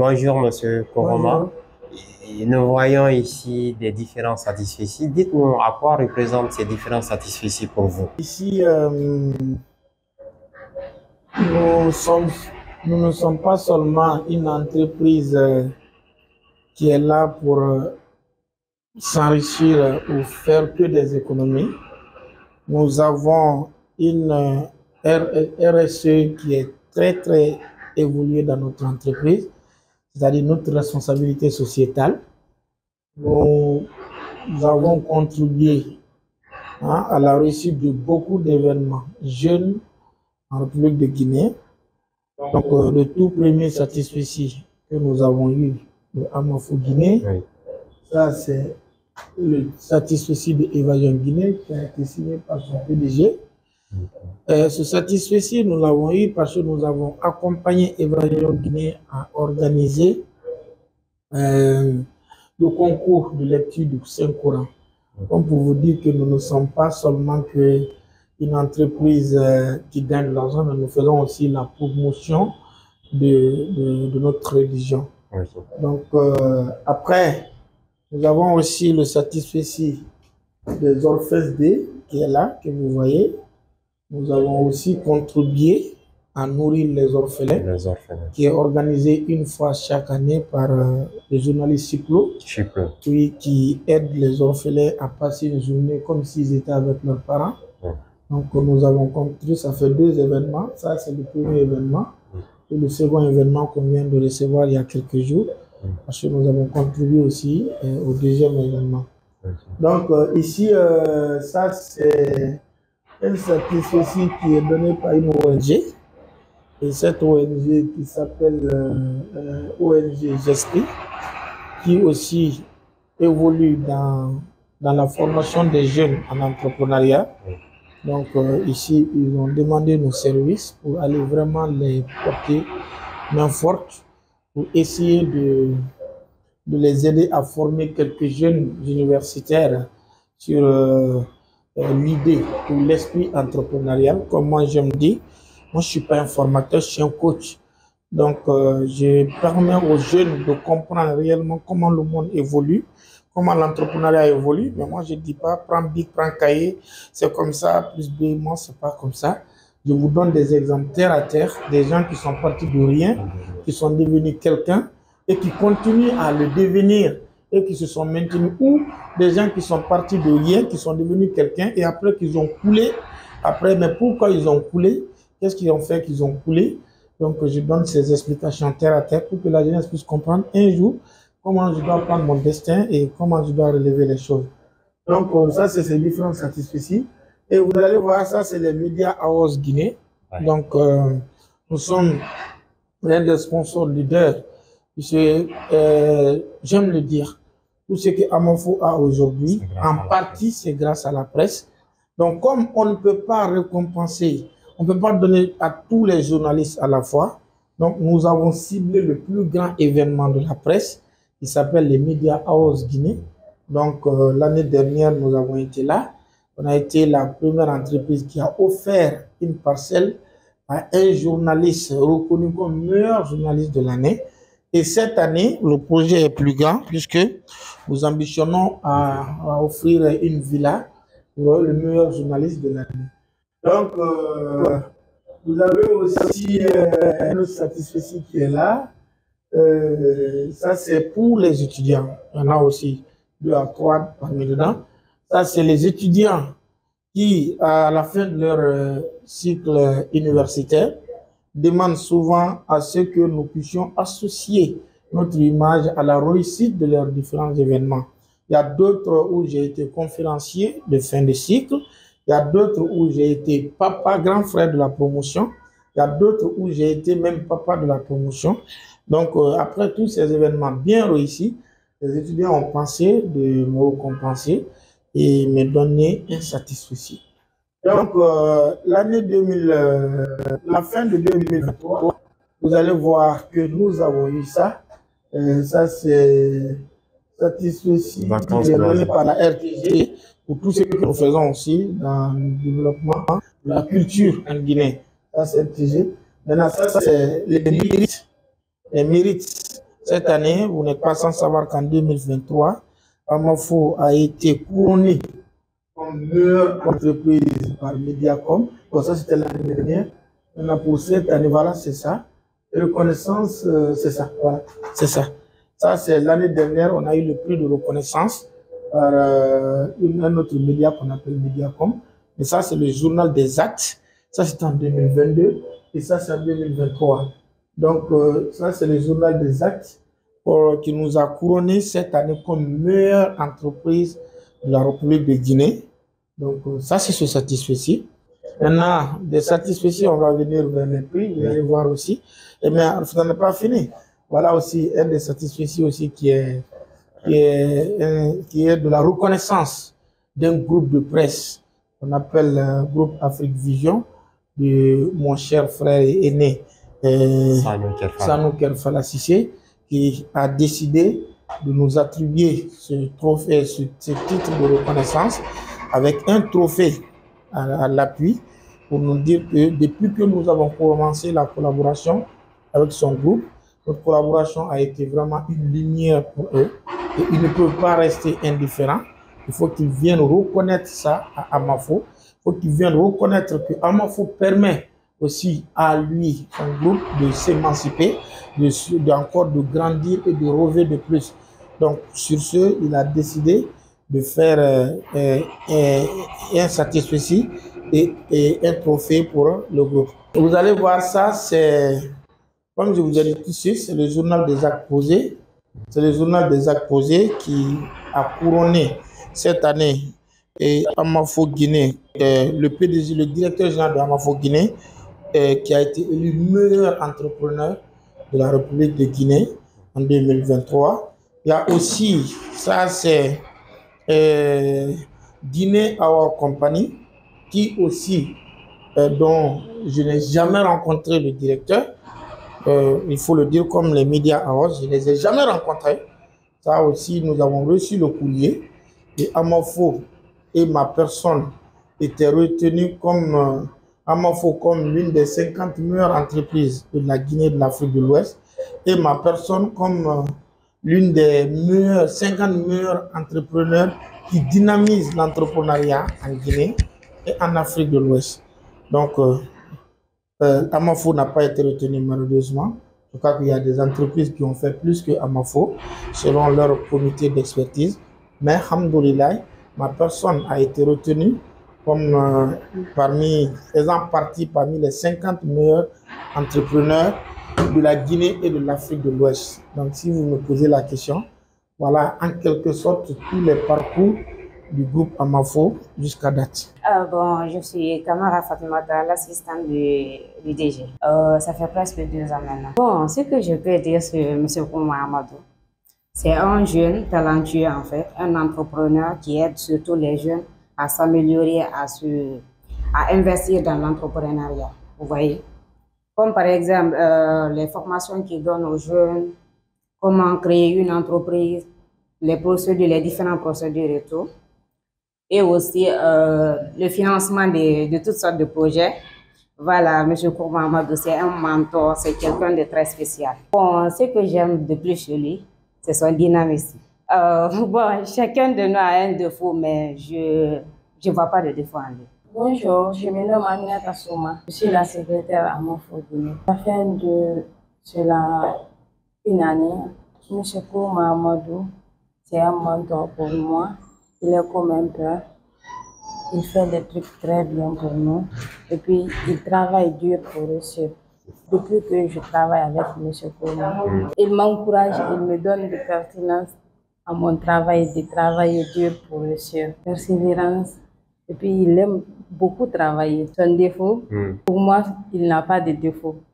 Bonjour, Monsieur Koroma. Bonjour. Et nous voyons ici des différents satisfecits. Dites-nous à quoi représentent ces différents satisfecits pour vous? Ici, nous sommes, nous ne sommes pas seulement une entreprise qui est là pour s'enrichir ou faire que des économies. Nous avons une RSE qui est très évoluée dans notre entreprise, c'est-à-dire notre responsabilité sociétale. Nous avons contribué à la réussite de beaucoup d'événements jeunes en République de Guinée. Donc, le tout premier satisfecit que nous avons eu de Amafou Guinée, Oui. ça c'est le satisfecit de Évasion Guinée qui a été signé par son PDG. Ce satisfecit, nous l'avons eu parce que nous avons accompagné Évasion Guinée à organiser le concours de lecture du Saint-Coran. Comme pour vous dire que nous ne sommes pas seulement une entreprise qui gagne de l'argent, mais nous faisons aussi la promotion de notre religion. Oui. Donc, après, nous avons aussi le satisfecit des Orphes D qui est là, que vous voyez. Nous avons aussi contribué à nourrir les orphelins, qui est organisé une fois chaque année par le journaliste Chiplo, qui aide les orphelins à passer une journée comme s'ils étaient avec leurs parents. Donc nous avons contribué, ça fait 2 événements, ça c'est le premier événement, et le second événement qu'on vient de recevoir il y a quelques jours, parce que nous avons contribué aussi au deuxième événement. Donc ici, ça c'est un satisfecit qui est donné par une ONG. Et cette ONG qui s'appelle ONG GESPI, qui aussi évolue dans la formation des jeunes en entrepreneuriat. Donc ici, ils ont demandé nos services pour aller vraiment les porter main forte, pour essayer de les aider à former quelques jeunes universitaires sur l'idée ou l'esprit entrepreneurial. Comme moi j'aime dire, moi, je ne suis pas un formateur, je suis un coach. Donc, je permets aux jeunes de comprendre réellement comment le monde évolue, comment l'entrepreneuriat évolue. Mais moi, je ne dis pas, prends bic, prends cahier, c'est comme ça, plus B, moi, ce n'est pas comme ça. Je vous donne des exemples terre à terre, des gens qui sont partis de rien, qui sont devenus quelqu'un et qui continuent à le devenir et qui se sont maintenus, ou des gens qui sont partis de rien, qui sont devenus quelqu'un et après qu'ils ont coulé. Après, mais pourquoi ils ont coulé? Qu'est-ce qu'ils ont fait qu'ils ont coulé? Donc, je donne ces explications terre à terre pour que la jeunesse puisse comprendre un jour comment je dois prendre mon destin et comment je dois relever les choses. Donc, ça, c'est ces différents satisfecits. Et vous allez voir, ça, c'est les médias Aos Guinée. Ouais. Donc, nous sommes l'un des sponsors leaders. J'aime le dire, tout ce que Amafou a aujourd'hui, en partie, c'est grâce à la presse. Donc, comme on ne peut pas récompenser, on ne peut pas donner à tous les journalistes à la fois. Donc, nous avons ciblé le plus grand événement de la presse qui s'appelle les médias Aos Guinée. Donc, l'année dernière, nous avons été là. On a été la première entreprise qui a offert une parcelle à un journaliste reconnu comme meilleur journaliste de l'année. Et cette année, le projet est plus grand puisque nous ambitionnons à offrir une villa pour le meilleur journaliste de l'année. Donc, vous avez aussi un autre satisfecit qui est là. Ça, c'est pour les étudiants. Il y en a aussi 2 à 3 parmi dedans. Ça, c'est les étudiants qui, à la fin de leur cycle universitaire, demandent souvent à ce que nous puissions associer notre image à la réussite de leurs différents événements. Il y a d'autres où j'ai été conférencier de fin de cycle. Il y a d'autres où j'ai été papa, grand frère de la promotion. Il y a d'autres où j'ai été même papa de la promotion. Donc, après tous ces événements bien réussis, les étudiants ont pensé de me récompenser et me donner un satisfecit. Donc, l'année 2000, la fin de 2023, vous allez voir que nous avons eu ça. Ça, c'est satisfecit qui est donné par la RTG pour tout ce que nous faisons aussi dans le développement de la culture en Guinée. Ça, c'est RTG. Maintenant, ça, c'est les mérites Cette année, vous n'êtes pas sans savoir qu'en 2023, Amafo a été couronné comme meilleure entreprise par Mediacom. Bon, ça, c'était l'année dernière. Maintenant, pour cette année, voilà, c'est ça. Reconnaissance, c'est ça. Voilà, c'est ça. Ça, c'est l'année dernière, on a eu le prix de reconnaissance par un autre média qu'on appelle Mediacom. Mais ça, c'est le journal des actes. Ça, c'est en 2022 et ça, c'est en 2023. Donc, ça, c'est le journal des actes qui nous a couronné cette année comme meilleure entreprise de la République de Guinée. Donc, ça, c'est ce satisfait-ci. Maintenant, des satisfaits, on va venir vers les prix, vous allez voir aussi. Mais ça n'est pas fini. Voilà aussi un des satisfaits aussi qui est de la reconnaissance d'un groupe de presse qu'on appelle le groupe Afrique Vision, de mon cher frère et aîné Sanou Kerfala Cissé, qui a décidé de nous attribuer ce trophée, ce titre de reconnaissance avec un trophée à l'appui pour nous dire que depuis que nous avons commencé la collaboration avec son groupe, notre collaboration a été vraiment une lumière pour eux et ils ne peuvent pas rester indifférents. Il faut qu'ils viennent reconnaître ça à Amafo. Il faut qu'ils viennent reconnaître que Amafo permet aussi à lui, son groupe, de s'émanciper, encore de grandir et de rêver de plus. Donc, sur ce, il a décidé de faire un satisfait et un trophée pour le groupe. Vous allez voir ça, c'est, comme je vous ai dit tout de suite, c'est le journal des actes posés. C'est le journal des actes posés qui a couronné cette année et Amafo Guinée, le PDG, le directeur général de Amafo Guinée, qui a été élu meilleur entrepreneur de la République de Guinée en 2023. Il y a aussi, ça c'est Guinée Our Company, qui aussi, dont je n'ai jamais rencontré le directeur, il faut le dire comme les médias House, je ne les ai jamais rencontrés. Ça aussi, nous avons reçu le courrier et Amafo et ma personne étaient retenus comme Amafo comme l'une des 50 meilleures entreprises de la Guinée et de l'Afrique de l'Ouest et ma personne comme l'une des 50 meilleurs entrepreneurs qui dynamisent l'entrepreneuriat en Guinée et en Afrique de l'Ouest. Donc, Amafo n'a pas été retenu malheureusement. Je crois qu'il y a des entreprises qui ont fait plus que Amafo selon leur comité d'expertise. Mais, alhamdoulilah, ma personne a été retenue comme faisant partie parmi les 50 meilleurs entrepreneurs de la Guinée et de l'Afrique de l'Ouest. Donc, si vous me posez la question, voilà en quelque sorte tous les parcours du groupe Amafo jusqu'à date. Bon, je suis Kamara Fatimata, l'assistante du DG. Ça fait presque 2 ans maintenant. Bon, ce que je peux dire sur M. Kouma Amadou, c'est un jeune talentueux en fait, un entrepreneur qui aide surtout les jeunes à s'améliorer, à investir dans l'entrepreneuriat. Vous voyez? Comme par exemple les formations qu'il donne aux jeunes, comment créer une entreprise, les procédures, les différentes procédures et tout. Et aussi le financement de toutes sortes de projets. Voilà, M. Kouma Amadou, c'est un mentor, c'est quelqu'un de très spécial. Bon, ce que j'aime de plus chez lui, c'est son dynamisme. Bon, chacun de nous a un défaut, mais je ne vois pas de défaut en lui. Bonjour, je me nomme Aminata Souma. Je suis la secrétaire à Amafo Guinée. Ça fait de cela une année. M. Kouma Amadou, c'est un mentor pour moi. Il est comme un père. Il fait des trucs très bien pour nous. Et puis, il travaille dur pour réussir. Depuis que je travaille avec M. Kouma, il m'encourage, il me donne de pertinence à mon travail, de travailler dur pour réussir. Persévérance. Et puis, il aime beaucoup travailler. Son défaut, pour moi, il n'a pas de défaut.